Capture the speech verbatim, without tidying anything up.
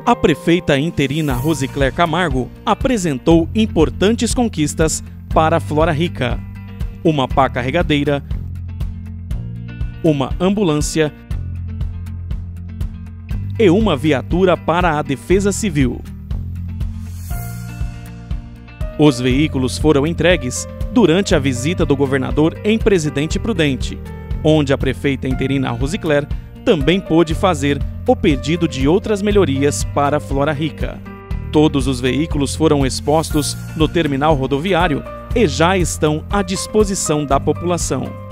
A prefeita interina Rosicler Camargo apresentou importantes conquistas para a Flora Rica: uma pá carregadeira, uma ambulância e uma viatura para a Defesa Civil. Os veículos foram entregues durante a visita do governador em Presidente Prudente, onde a prefeita interina Rosicler também pôde fazer o pedido de outras melhorias para a Flora Rica. Todos os veículos foram expostos no terminal rodoviário e já estão à disposição da população.